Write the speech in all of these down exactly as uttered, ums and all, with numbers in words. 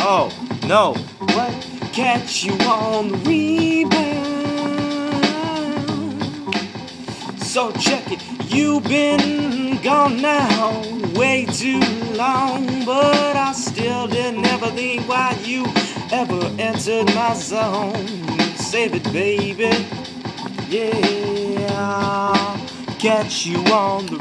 oh, no. What? Catch you on the rebound. So check it, you've been gone now way too long, but I still did never think why you ever entered my zone. Save it, baby. Yeah, catch you on the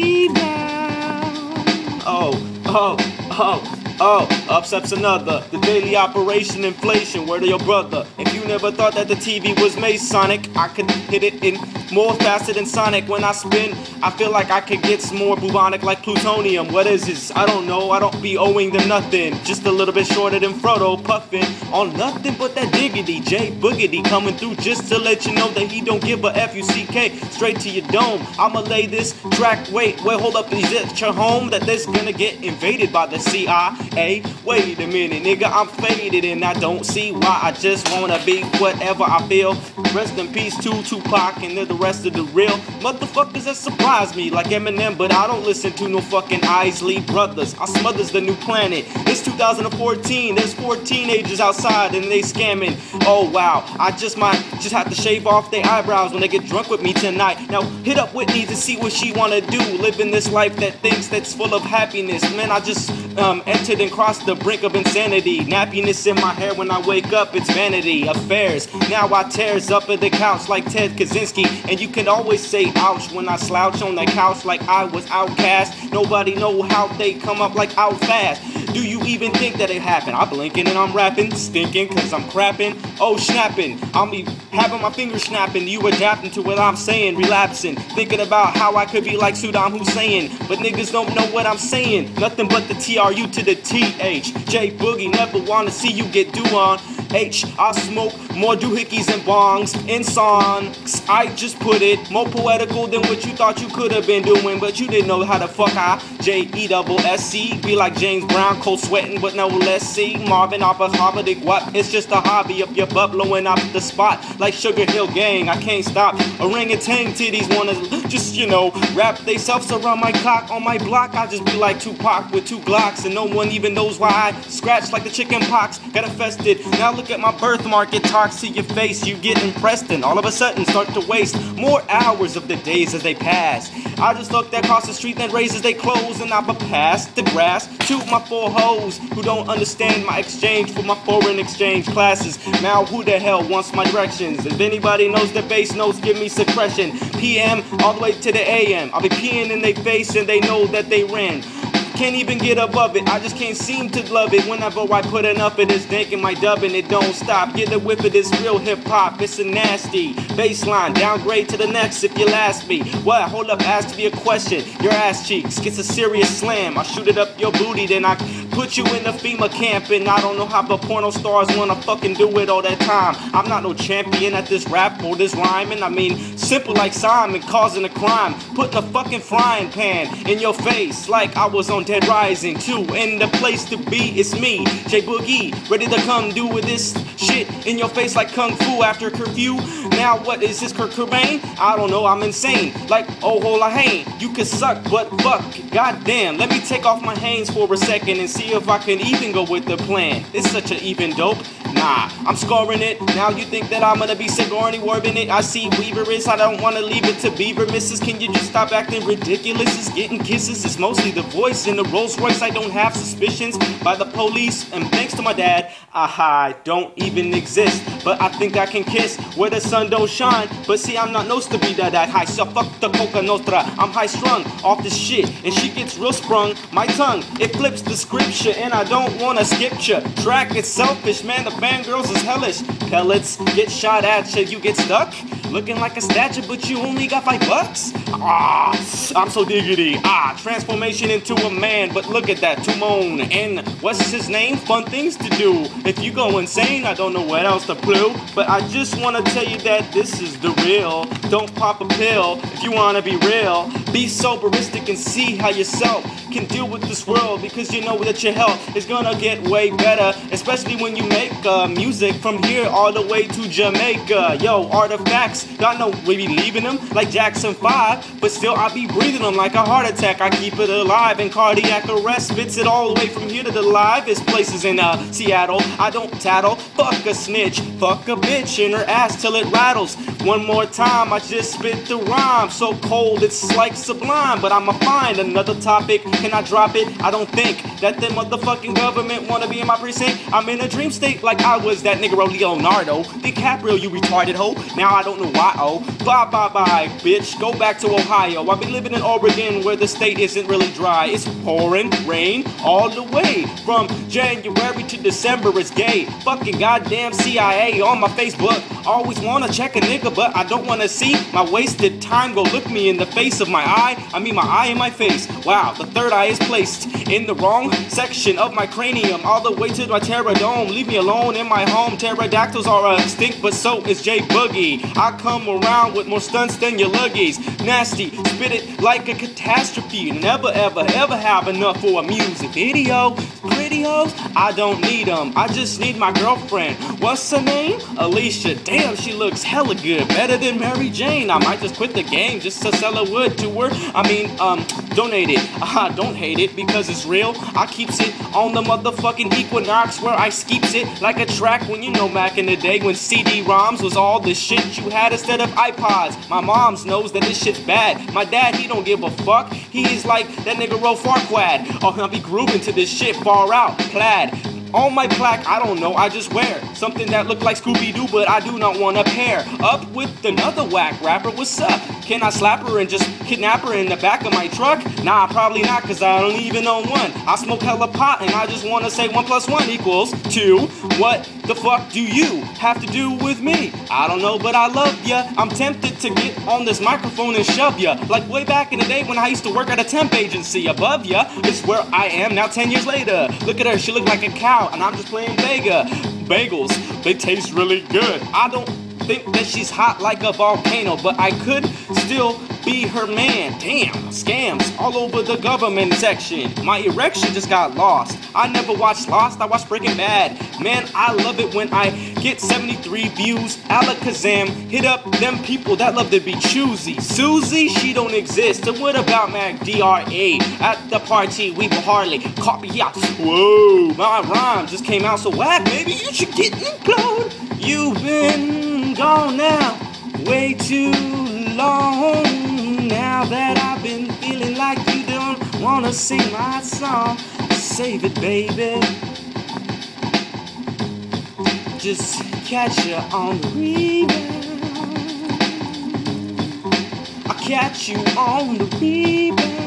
rebound. Oh, oh, oh. Oh, upsets another. The daily operation inflation. Word of your brother. If you never thought that the T V was Masonic, I could hit it in more faster than Sonic. When I spin, I feel like I could get some more bubonic like plutonium. What is this? I don't know. I don't be owing them nothing. Just a little bit shorter than Frodo, puffin' on nothing but that diggity. J Boogity coming through just to let you know that he don't give a F U C K straight to your dome. I'ma lay this track. Wait, wait, hold up. Is it your home that this gonna get invaded by the C I A? Hey, wait a minute, nigga, I'm faded and I don't see why. I just wanna be whatever I feel. Rest in peace to Tupac and the rest of the real motherfuckers that surprise me like Eminem, but I don't listen to no fucking Isley Brothers. I smothers the new planet. It's two thousand fourteen, there's four teenagers outside and they scamming. Oh wow, I just might just have to shave off their eyebrows when they get drunk with me tonight. Now hit up Whitney to see what she wanna do, living this life that thinks that's full of happiness. Man, I just um, entered and crossed the brink of insanity. Nappiness in my hair when I wake up, it's vanity affairs. Now I tears up at the couch like Ted Kaczynski, and you can always say ouch when I slouch on the couch like I was outcast. Nobody know how they come up like out fast. Do you even think that it happened? I'm blinking and I'm rapping, stinking cause I'm crapping. Oh, snapping, I'll be having my fingers snapping. You adapting to what I'm saying, relapsing, thinking about how I could be like Saddam Hussein. But niggas don't know what I'm saying. Nothing but the T R U to the T H. J Boogie, never wanna see you get do on. H, I smoke more doohickeys and bongs in songs. I just put it more poetical than what you thought you could have been doing, but you didn't know how the fuck I J E double S C be like James Brown, cold sweating, but no less see Marvin Oppa, Harvard, what? It's just a hobby of your butt blowing up the spot like Sugar Hill Gang. I can't stop. Orangutan titties wanna just, you know, wrap they selves around my cock on my block. I just be like Tupac with two Glocks, and no one even knows why I scratch like the chicken pox. Got infested. Now look at my birthmark, it talks to your face. You get impressed and all of a sudden start to waste more hours of the days as they pass. I just looked across the street and raises they clothes, and I pass the grass to my four hoes who don't understand my exchange for my foreign exchange classes. Now who the hell wants my directions? If anybody knows the bass notes, give me suppression. P M all the way to the A M. I'll be peeing in their face and they know that they ran. Can't even get above it, I just can't seem to love it. Whenever I put enough of this dank in my dub and it don't stop. Get a whiff of this real hip hop, it's a nasty baseline. Downgrade to the next if you'll ask me. What? Hold up, ask me a question. Your ass cheeks gets a serious slam. I shoot it up your booty, then I put you in the FEMA camp. And I don't know how the porno stars wanna fucking do it all that time. I'm not no champion at this rap or this rhyming. I mean, simple like Simon causing a crime. Putting a fucking frying pan in your face like I was on Dead Rising two, and the place to be is me, J Boogie, ready to come do with this shit in your face like Kung Fu after curfew. Now what is this, Kurt Cobain? I don't know, I'm insane, like oh hola hey. You can suck, but fuck, goddamn. Let me take off my hands for a second and see if I can even go with the plan. It's such an even dope. Nah, I'm scoring it. Now you think that I'm gonna be Sigourney Weaving it? I see Weaver is, I don't wanna leave it to Beaver. Missus, can you just stop acting ridiculous? It's getting kisses, it's mostly the voice in the Rolls Royce. I don't have suspicions by the police, and thanks to my dad, I don't even exist. But I think I can kiss where the sun don't shine. But see, I'm not supposed to be that, that high. So fuck the Coca Nostra. I'm high strung off this shit, and she gets real sprung. My tongue, it flips the scripture, and I don't wanna skip ya. Track, it's selfish, man. The fangirls is hellish. Pellets get shot at ya, you get stuck. Looking like a statue, but you only got five bucks? Ah, I'm so diggity. Ah, transformation into a man, but look at that, to moan. And what's his name? Fun things to do. If you go insane, I don't know what else to prove. But I just wanna tell you that this is the real. Don't pop a pill if you wanna be real. Be soberistic and see how yourself can deal with this world, because you know that your health is gonna get way better, especially when you make uh, music from here all the way to Jamaica. Yo, artifacts facts. Y'all know we be leaving them like Jackson five, but still I be breathing them like a heart attack. I keep it alive in cardiac arrest, spits it all the way from here to the livest places in uh, Seattle. I don't tattle, fuck a snitch, fuck a bitch in her ass till it rattles. One more time, I just spit the rhyme, so cold it's like sublime. But I'ma find another topic, can I drop it? I don't think that the motherfucking government wanna be in my precinct. I'm in a dream state like I was that nigga Leonardo DiCaprio, you retarded hoe. Now I don't know why, oh. Bye bye bye, bitch, go back to Ohio. I be living in Oregon where the state isn't really dry. It's pouring rain all the way from January to December. It's gay, fucking goddamn C I A on my Facebook. Always wanna check a nigga, but I don't wanna see my wasted time. Go look me in the face of my eye. I mean my eye in my face. Wow, the third eye is placed in the wrong section of my cranium, all the way to my pterodome. Leave me alone in my home. Pterodactyls are extinct, but so is J Boogie. I come around with more stunts than your luggies. Nasty, spit it like a catastrophe. Never ever ever have enough for a music video. Pretty hoes, I don't need them. I just need my girlfriend. What's her name? Alicia. Damn, she looks hella good. Better than Mary Jane. I might just quit the game just to sell a wood to her. I mean, um, donate it. I don't hate it because it's real. I keeps it on the motherfucking Equinox where I skeeps it like a track when you know back in the day when C D ROMs was all the shit you had instead of iPods. My mom's knows that this shit's bad. My dad, he don't give a fuck. He is like that nigga Ro Farquaad. Oh, I'll be grooving to this shit far out. Plaid. On my plaque, I don't know, I just wear something that look like Scooby-Doo, but I do not want to pair up with another whack rapper. What's up? Can I slap her and just kidnap her in the back of my truck? Nah, probably not, cause I don't even own one. I smoke hella pot and I just want to say one plus one equals two. What the fuck do you have to do with me? I don't know, but I love ya. I'm tempted to get on this microphone and shove ya, like way back in the day when I used to work at a temp agency. Above ya is where I am now ten years later. Look at her, she look like a cow and I'm just playing Vega. Bagels, they taste really good. I don't think that she's hot like a volcano, but I could still be her man. Damn, scams all over the government section. My erection just got lost. I never watched Lost, I watched Breaking Bad. Man, I love it when I get seventy-three views. Alakazam, hit up them people that love to be choosy. Susie, she don't exist. And what about Mac D R A? At the party, we hardly copy. Yeah. Whoa, my rhyme just came out so whack. Maybe you should get implode. You've been gone now, way too long. Now that I've been feeling like you don't wanna sing my song, save it, baby. Just catch you on the rebound. I'll catch you on the rebound.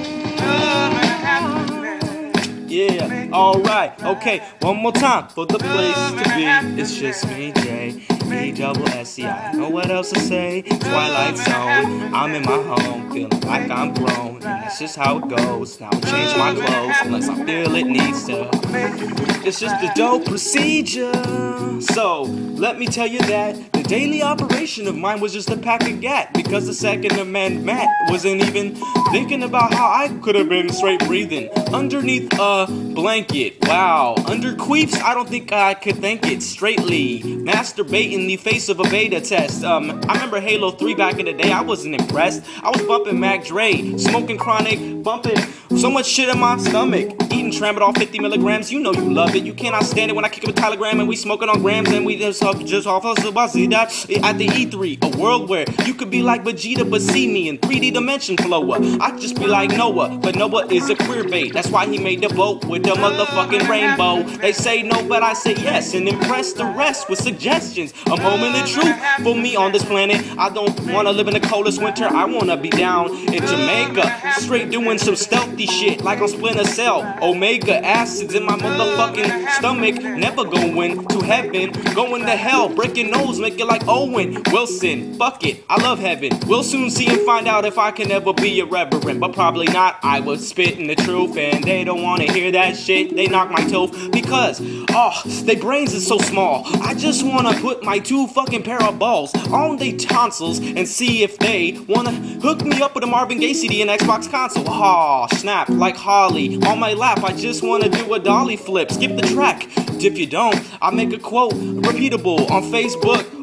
Yeah, alright, okay, one more time for the place to be. It's just me, J, E double S E I. Know what else to say? Twilight Zone. I'm in my home, feeling like I'm grown. And that's just how it goes. Now I change my clothes unless I feel it needs to. It's just a dope procedure. So, let me tell you that the daily operation of mine was just a pack of gat. Because the second amendment wasn't even thinking about how I could have been straight breathing underneath a blanket. Wow, under queefs, I don't think I could think it straightly. Masturbate in the face of a beta test. Um, I remember Halo three back in the day, I wasn't impressed. I was bumping Mac Dre, smoking chronic, bumping so much shit in my stomach. Eating Tramadol fifty milligrams, you know you love it. You cannot stand it when I kick it with Telegram and we smoking on grams and we just off just off us at the E three, a world where you could be like Vegeta but see me in three D dimension flower. I'd just be like Noah, but Noah is a queer bait. That's why he made the boat with the motherfucking rainbow. They say no, but I say yes, and impress the rest with suggestions. A moment of truth for me on this planet. I don't wanna live in the coldest winter. I wanna be down in Jamaica, straight doing some stealthy shit like on Splinter Cell. Omega acids in my motherfucking stomach. Never going to heaven, going to hell. Break your nose, make it like Owen Wilson. Fuck it, I love heaven. We'll soon see and find out if I can ever be irreverent, but probably not. I was spitting the truth, and they don't wanna hear that shit. They knock my tooth because, oh, they brains is so small. I just wanna put my two fucking pair of balls on they tonsils and see if they wanna hook me up with a Marvin Gaye C D and Xbox console. Aw, oh, snap, like Holly on my lap. I just wanna do a dolly flip, skip the track. If you don't, I make a quote repeatable on Facebook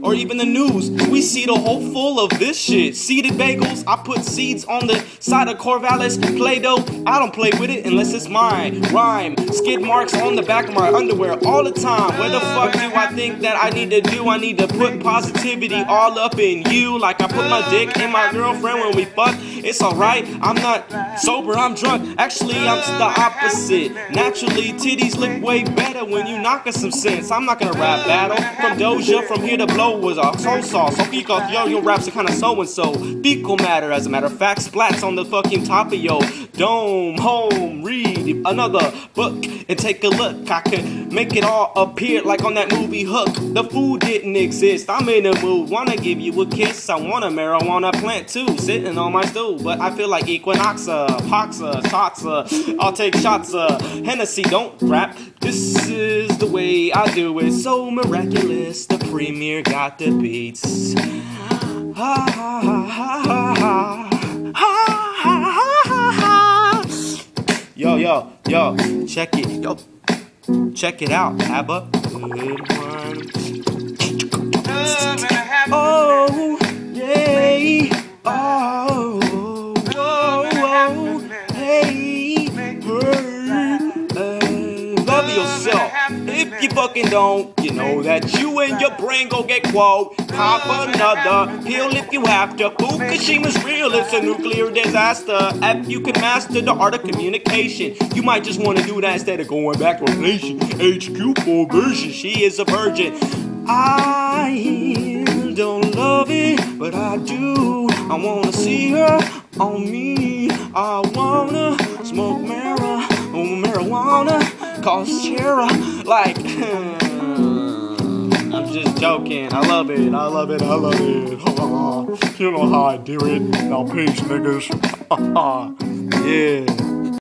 or even the news. We see the whole full of this shit. Seeded bagels, I put seeds on the side of Corvallis. Play-Doh, I don't play with it unless it's mine. Rhyme, skid marks on the back of my underwear all the time. Where the fuck do I think that I need to do? I need to put positivity all up in you, like I put my dick in my girlfriend when we fuck. It's alright, I'm not sober, I'm drunk. Actually, I'm the opposite. Naturally, titties look way better when you knock us some sense. I'm not gonna rap battle. From Doja, from here to blow was a soul sauce. So fecal, yo, your raps are kinda so-and-so. Fecal matter, as a matter of fact, splats on the fucking top of your dome. Home, read another book and take a look. I could make it all appear like on that movie Hook. The food didn't exist, I'm in the mood. Wanna give you a kiss, I want a marijuana plant too, sitting on my stool. But I feel like Equinoxa, Poxa, Shotza. I'll take shots of Hennessy, don't rap. This is the way I do it, so miraculous. The premier got the beats. Ha ha ha ha ha ha ha ha. Yo, yo, yo, check it, yo, check it out, Abba. Good one. Oh, yeah, oh, oh, oh, hey, hey, love yourself. If you fucking don't, you know that you and your brain gon' get quote. Pop another pill if you have to. Fukushima's real, it's a nuclear disaster. If you can master the art of communication, you might just want to do that instead of going back to a nation. H Q for version, she is a virgin. I don't love it, but I do. I wanna see her on me. I wanna smoke marijuana, marijuana, cause Shara. Like, I'm just joking. I love it. I love it. I love it. You know how I do it. Now peace, niggas. Yeah.